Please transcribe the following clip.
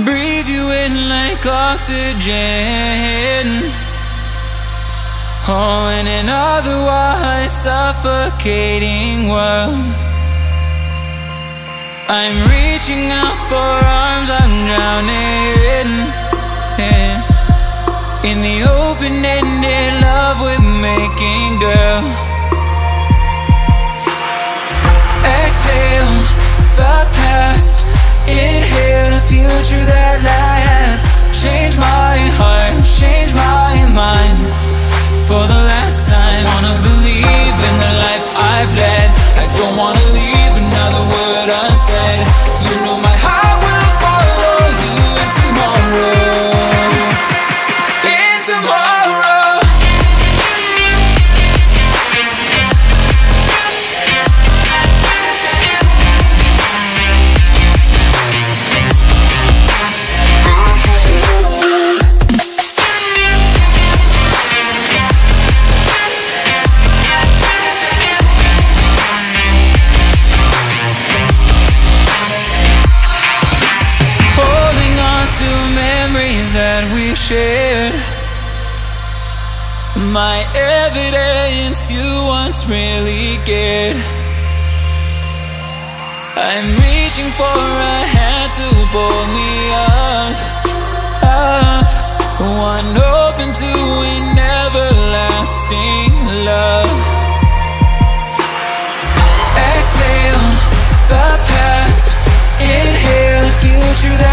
Breathe you in like oxygen. Oh, in an otherwise suffocating world, I'm reaching out for arms, I'm drowning in the open-ended love we're making, girl. Exhale the past, inhale a future that lasts. Change my heart, change my mind for the last time. Wanna believe in the life I've led. I don't wanna leave another word unsaid. You know my heart will follow you in tomorrow. In tomorrow. That we've shared, my evidence you once really cared. I'm reaching for a hand to pull me up, up, one open to an everlasting love. Exhale the past, inhale the future that